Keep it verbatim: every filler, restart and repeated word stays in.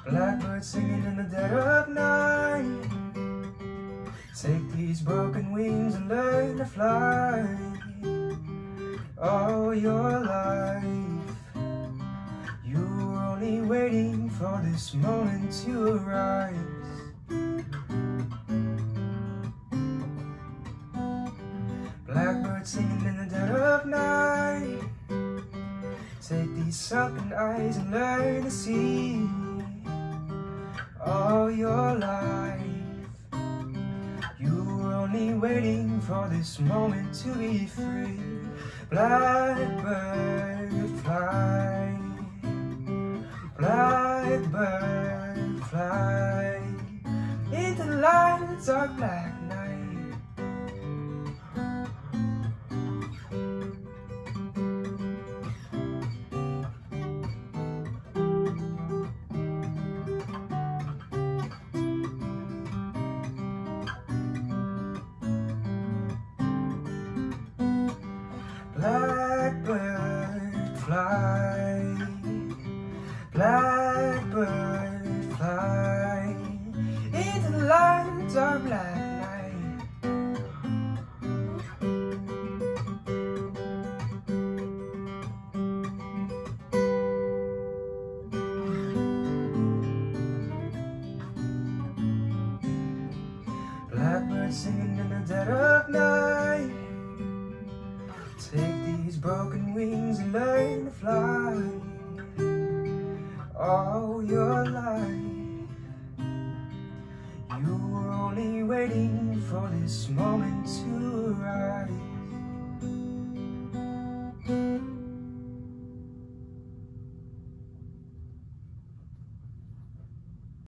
Blackbird singing in the dead of night. Take these broken wings and learn to fly. All your life you were only waiting for this moment to arise. Blackbird singing in the dead of night. Take these sunken eyes and learn to see. All your life you were only waiting for this moment to be free. Blackbird fly, blackbird fly into the light of the dark black night. Blackbird fly, blackbird fly into the light of the dark black night. Blackbird singing in the dead of night. Take these broken wings and learn to fly. All your life you were only waiting for this moment to rise.